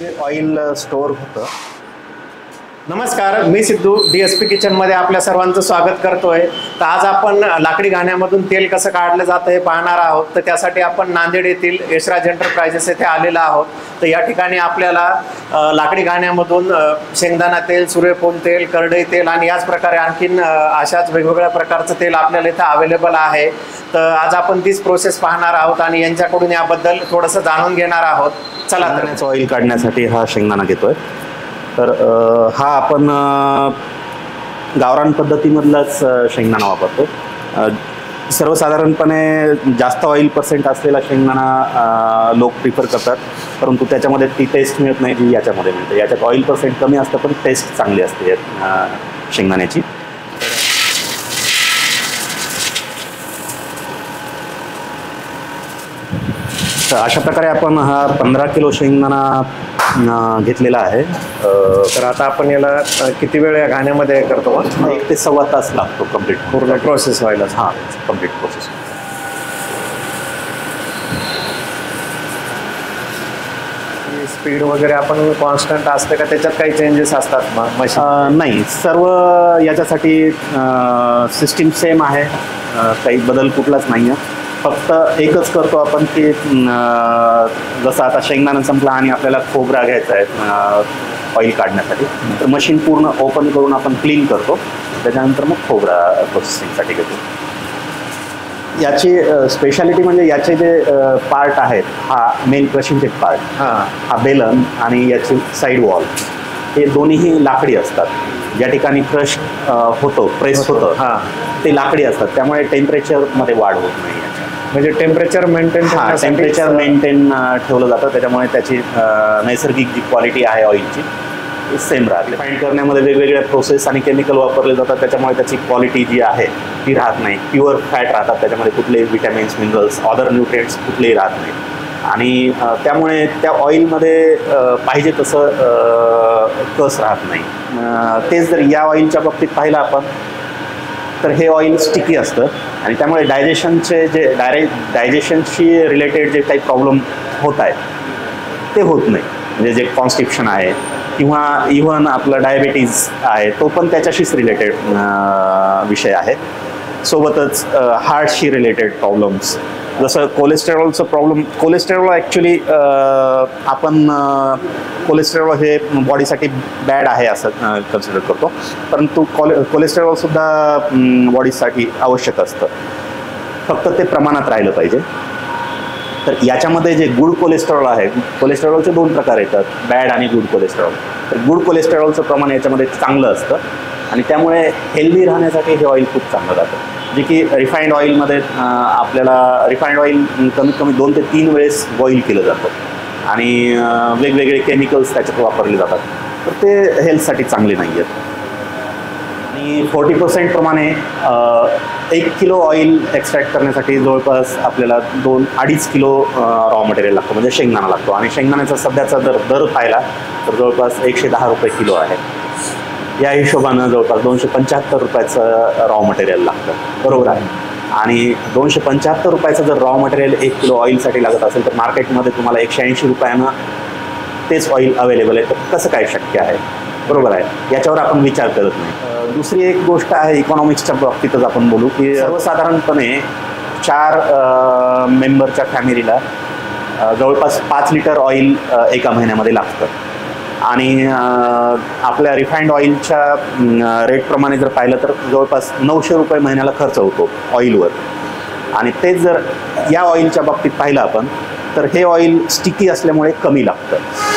जे oil store होतं. नमस्कार, मी सिद्धू DSP किचनमध्ये आपल्या सर्वांचं स्वागत करतोय. तर आज आपण लाकडी घाण्यामधून तेल कसं काढलं जातं हे पाहणार आहोत. तर त्यासाठी आपण नांदेड येथील यशराज एंटरप्राइजेस येथे आलेलो आहोत. तर या ठिकाणी आपल्याला लाकडी घाण्यामधून शेंगदाणा तेल, सूर्यफूल तेल, करडई तेल आणि याच प्रकारे आणखीन अशाच वेगवेगळ्या प्रकारचं तेल आपल्याला इथं अवेलेबल आहे. तर आज आपण तीच प्रोसेस पाहणार आहोत आणि यांच्याकडून याबद्दल थोडंसं जाणून घेणार आहोत. चला, शेंगदाण्याचं ऑइल काढण्यासाठी हा शेंगदाणा घेतोय. तर हा आपण गावरान पद्धतीमधलाच शेंगदाणा वापरतो. सर्वसाधारणपणे जास्त ऑइल पर्सेंट असलेला शेंगदाणा लोक प्रिफर करतात, परंतु त्याच्यामध्ये ती टेस्ट मिळत नाही जी याच्यामध्ये मिळते. याच्यात ऑइल पर्सेंट कमी असतं पण टेस्ट चांगली असते शेंगदाण्याची. तर अशा प्रकारे आपण हा 15 किलो शेंगदाणा घेतलेला आहे. तर आता आपण याला किती वेळ या घाण्यामध्ये करतो? 1 ते सव्वा तास लागतो कम्प्लीट पूर्ण प्रोसेस व्हायला. हां, कम्प्लीट प्रोसेस. स्पीड वगैरे आपण कॉन्स्टंट असते का त्याच्यात काही चेंजेस असतात मशीन? नाही, सर्व याच्यासाठी सिस्टीम सेम आहे, काही बदल कुठलाच नाही आहे. फक्त एकच करतो आपण की जसं आता शेंगदाणा संपला आणि आपल्याला खोबरा घ्यायचा आहे ऑइल काढण्यासाठी, तर मशीन पूर्ण ओपन करून आपण क्लीन करतो. त्याच्यानंतर मग खोबरा प्रोसेसिंगसाठी घेतो. याची स्पेशालिटी म्हणजे याचे जे पार्ट आहेत, हा मेन क्रशिंगचे पार्ट, हा बेलन आणि याची साईड वॉल, हे दोन्हीही लाकडी असतात. ज्या ठिकाणी क्रश होतो, प्रेस होतं, ते लाकडी असतात. त्यामुळे टेम्परेचरमध्ये वाढ होत नाही. म्हणजे टेम्परेचर मेंटेन ठेवलं जातं. त्याच्यामुळे त्याची नैसर्गिक जी क्वालिटी आहे ऑइलची सेम राहते. रिफाईंड करण्यामध्ये वेगवेगळ्या प्रोसेस आणि केमिकल वापरले जातात. त्याच्यामुळे त्याची क्वालिटी जी आहे ती राहत नाही. प्युअर फॅट राहतात. त्याच्यामध्ये कुठलेही विटॅमिन्स, मिनरल्स, अदर न्यूट्रिएंट्स कुठलेही राहत नाही. आणि त्यामुळे त्या ऑइलमध्ये पाहिजे तसं कस राहत नाही. तेच जर या ऑइलच्या बाबतीत पाहिलं आपण तर हे ऑइल स्टिकी असतं आणि त्यामुळे डायजेशनचे जे डायजेशनशी रिलेटेड जे काही प्रॉब्लेम होत आहेत ते होत नाही. म्हणजे जे कॉन्स्टिप्शन आहे किंवा इव्हन आपलं डायबिटीज आहे तो पण त्याच्याशीच रिलेटेड विषय आहे. सोबतच हार्टशी रिलेटेड प्रॉब्लेम्स, जसं कोलेस्टेरॉलचं प्रॉब्लेम. कोलेस्टेरॉल ॲक्च्युली आपण कोलेस्टेरॉल हे बॉडीसाठी बॅड आहे असं कन्सिडर करतो, परंतु कोलेस्टेरॉलसुद्धा बॉडीसाठी आवश्यक असतं. फक्त ते प्रमाणात राहिलं पाहिजे. तर याच्यामध्ये जे गुड कोलेस्टेरॉल आहे, कोलेस्टेरॉलचे 2 प्रकार येतात, बॅड आणि गुड कोलेस्टेरॉल. तर गुड कोलेस्टेरॉलचं प्रमाण याच्यामध्ये चांगलं असतं आणि त्यामुळे हेल्दी राहण्यासाठी हे ऑइल खूप चांगलं राहतं. जे की रिफाईंड ऑइलमध्ये आपल्याला रिफाईंड ऑइल कमीत कमी 2 ते 3 वेळेस बॉईल केलं जातं आणि वेगवेगळे केमिकल्स त्याच्यात वापरले जातात. तर ते हेल्थसाठी चांगले नाही आहेत. आणि 40% प्रमाणे 1 किलो ऑइल एक्स्ट्रॅक्ट करण्यासाठी जवळपास आपल्याला 2-2.5 किलो रॉ मटेरियल लागतं, म्हणजे शेंगदाणा लागतो. आणि शेंगदाण्याचा सध्याचा दर पाहिला तर जवळपास 110 रुपये किलो आहे. या हिशोबानं जवळपास 275 रुपयाचं रॉ मटेरियल लागतं, बरोबर आहे. आणि 275 रुपयाचं जर रॉ मटेरियल 1 किलो ऑइलसाठी लागत असेल तर मार्केटमध्ये तुम्हाला 180 रुपयानं तेच ऑइल अवेलेबल आहे. तर कसं काय शक्य आहे, बरोबर आहे. याच्यावर आपण विचार करत नाही. दुसरी एक गोष्ट आहे, इकॉनॉमिक्सच्या बाबतीतच आपण बोलू की सर्वसाधारणपणे 4 मेंबरच्या फॅमिलीला जवळपास 5 लिटर ऑइल एका महिन्यामध्ये लागतं. आणि आपल्या रिफाईंड ऑइलच्या रेटप्रमाणे जर पाहिलं तर जवळपास 900 रुपये महिन्याला खर्च होतो ऑइलवर. आणि तेच जर या ऑइलच्या बाबतीत पाहिलं आपण तर हे ऑइल स्टिकी असल्यामुळे कमी लागतं.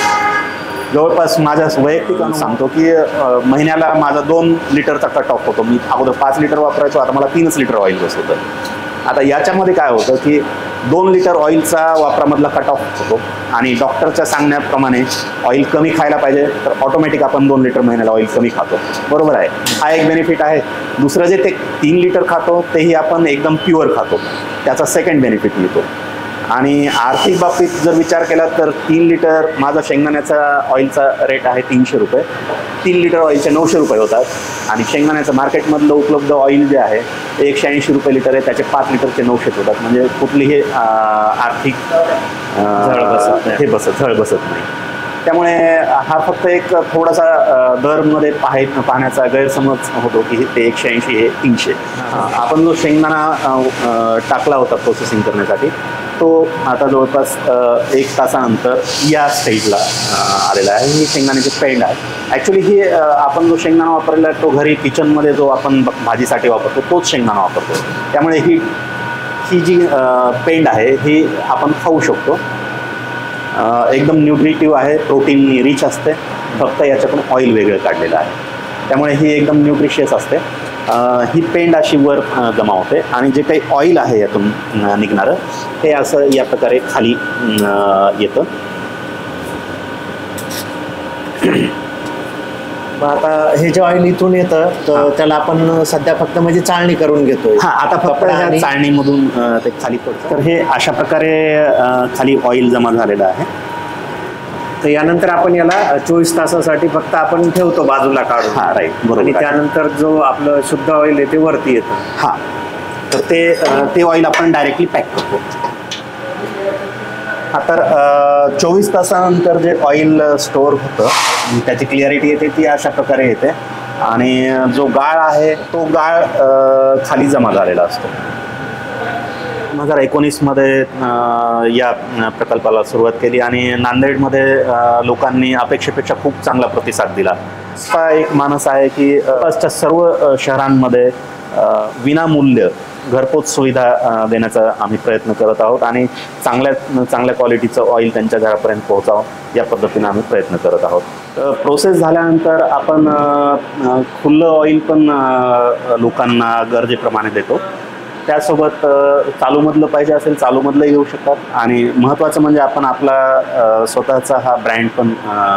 जवळपास माझ्या वैयक्तिक सांगतो की महिन्याला माझा 2 लिटरचा कट ऑफ होतो. मी अगोदर 5 लिटर वापरायचो, आता मला 3च लिटर ऑइल बसवतं. आता याच्यामध्ये काय होतं की 2 लिटर ऑइलचा वापरामधला कट ऑफ होतो आणि डॉक्टरच्या सांगण्याप्रमाणे ऑइल कमी खायला पाहिजे, तर ऑटोमॅटिक आपण 2 लिटर महिन्याला ऑइल कमी खातो, बरोबर आहे. हा एक बेनिफिट आहे. दुसरं जे ते 3 लिटर खातो तेही आपण एकदम प्युअर खातो, त्याचा सेकंड बेनिफिट मिळतो. आणि आर्थिक बाबतीत जर विचार केला तर 3 लिटर माझा शेंगदाण्याचा ऑइलचा रेट आहे 300 रुपये. 3 लिटर ऑइलचे 900 रुपये होतात आणि शेंगदाण्याचं मार्केटमधलं उपलब्ध ऑइल जे आहे 180 रुपये लिटर आहे, त्याचे 5 लिटरचे 900 होतात. म्हणजे कुठलीही आर्थिक झळ बसत नाही. त्यामुळे हा फक्त एक थोडासा दरमध्ये पाहण्याचा गैरसमज होतो की ते 180 हे 300. आपण जो शेंगदाणा टाकला होता प्रोसेसिंग करण्यासाठी तो आता जवळपास 1 तासानंतर या स्टेजला आलेला आहे. ही शेंगदाण्याची पेंड आहे. ॲक्च्युली ही आपण जो शेंगदाणा वापरलेला आहे तो घरी किचनमध्ये जो आपण भाजीसाठी वापरतो तोच शेंगदाणा वापरतो. त्यामुळे ही जी पेंड आहे ही आपण खाऊ शकतो. एकदम न्यूट्रिटिव्ह आहे, प्रोटीन रिच असते, फक्त याच्यातून ऑइल वेगळं काढलेलं आहे. त्यामुळे ही एकदम न्यूट्रिशियस असते. ही पेंड अशी वर जमा होते आणि जे काही ऑइल आहे यातून निघणारं ते असं या प्रकारे खाली येतं. आता हे जे ऑइल इथून येतं तर त्याला आपण सध्या फक्त म्हणजे चाळणी करून घेतोय. आता फक्त ह्या चाळणीमधून ते खाली पडतं. तर हे अशा प्रकारे खाली ऑइल जमा झालेलं आहे. तर यानंतर आपण याला 24 तासासाठी फक्त आपण ठेवतो बाजूला काढून. राईट, बरोबर. आणि त्यानंतर जो आपलं शुद्ध ऑइल आहे ते वरती येतं. तर ते ऑइल आपण डायरेक्टली पॅक करतो. तर 24 तासानंतर जे ऑइल स्टोअर होतं त्याची क्लिअरिटी येते ती अशा प्रकारे येते आणि जो गाळ आहे तो गाळ खाली जमा झालेला असतो. 2019मध्ये या प्रकल्पाला सुरुवात केली आणि नांदेडमध्ये लोकांनी अपेक्षेपेक्षा खूप चांगला प्रतिसाद दिला. असा एक मानस आहे की आसपासच्या सर्व शहरांमध्ये विनामूल्य घरपोच सुविधा देण्याचा आम्ही प्रयत्न करत आहोत आणि चांगल्या क्वालिटीचं ऑइल त्यांच्या घरापर्यंत पोहोचावं या पद्धतीने आम्ही प्रयत्न करत आहोत. प्रोसेस झाल्यानंतर आपण खुल्लं ऑइल पण लोकांना गरजेप्रमाणे देतो. त्यासोबत चालूमधलं पाहिजे असेल चालूमधलंही घेऊ शकतात आणि महत्त्वाचं म्हणजे आपण आपला स्वतःचा हा ब्रँड पण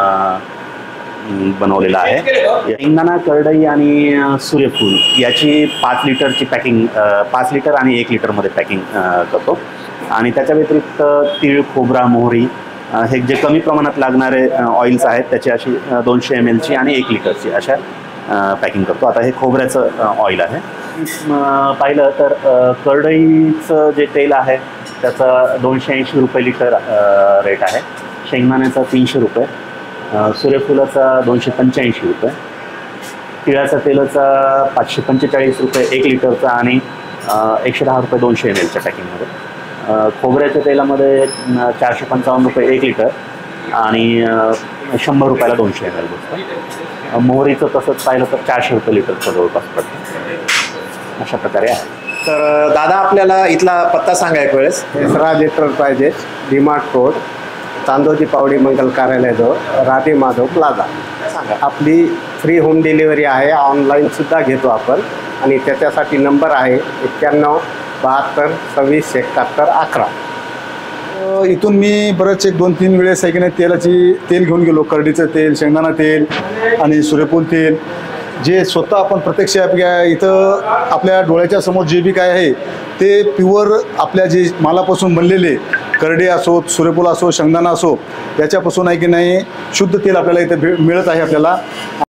बनवलेला आहे. शेंगदाणा, करडई आणि सूर्यफूल याची 5 लिटरची पॅकिंग 5 लिटर आणि 1 लिटरमध्ये पॅकिंग करतो आणि त्याच्या व्यतिरिक्त तीळ, खोबरा, मोहरी हे जे कमी प्रमाणात लागणारे ऑइल्स आहेत त्याची अशी 200 ml आणि 1 लिटरची अशा पॅकिंग करतो. आता हे खोबऱ्याचं ऑइल आहे. पाहिलं तर करडईचं जे तेल आहे त्याचा 280 रुपये लिटर रेट आहे. शेंगदाण्याचा 300 रुपये, सूर्यफुलाचा 285 रुपये, तिळाचा तेलाचा 545 रुपये 1 लिटरचा आणि 110 रुपये 200 mlच्या पॅकिंगमध्ये. खोबऱ्याच्या तेलामध्ये 455 रुपये 1 लिटर आणि 100 रुपयाला 200 ml बसतं. मोहरीचं तसंच पाहिलं तर 400 रुपये लिटरचं जवळपास पडतं. अशा प्रकारे आहे. तर दादा आपल्याला इथला पत्ता सांगा एक वेळेस. Yashraj enterprises, DMart road, Chandoji Pawadi मंगल कार्यालयाजवळ, राधे माधव प्लाझा. आपली फ्री होम डिलिव्हरी आहे. ऑनलाईनसुद्धा घेतो आपण आणि त्याच्यासाठी नंबर आहे 91 72 26 71 11. इथून मी बरंच 1-2-3 वेळेस आहे की नाही तेल घेऊन गेलो. करडीचं तेल, शेंगदाणा तेल आणि सूर्यफूल तेल जे स्वतः आपण प्रत्यक्ष इथं आपल्या डोळ्याच्या समोर जे बी काय आहे ते प्युअर आपल्या जे मालापासून बनलेले करडे असो, सूर्यफूल असो, शेंगदाणा असो याच्यापासून आहे की नाही शुद्ध तेल आपल्याला इथे मिळत आहे आपल्याला.